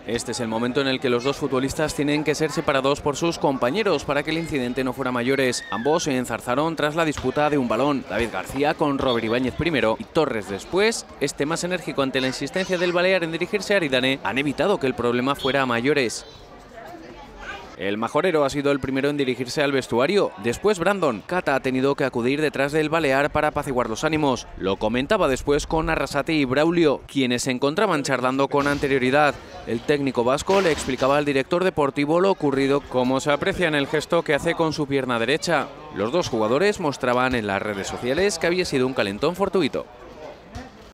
Este es el momento en el que los dos futbolistas tienen que ser separados por sus compañeros para que el incidente no fuera mayores. Ambos se enzarzaron tras la disputa de un balón. David García con Robert Ibáñez primero y Torres después. Este más enérgico ante la insistencia del Balear en dirigirse a Aridane han evitado que el problema fuera a mayores. El majorero ha sido el primero en dirigirse al vestuario. Después Brandon. Cata ha tenido que acudir detrás del Balear para apaciguar los ánimos. Lo comentaba después con Arrasate y Braulio, quienes se encontraban charlando con anterioridad. El técnico vasco le explicaba al director deportivo lo ocurrido, como se aprecia en el gesto que hace con su pierna derecha. Los dos jugadores mostraban en las redes sociales que había sido un calentón fortuito.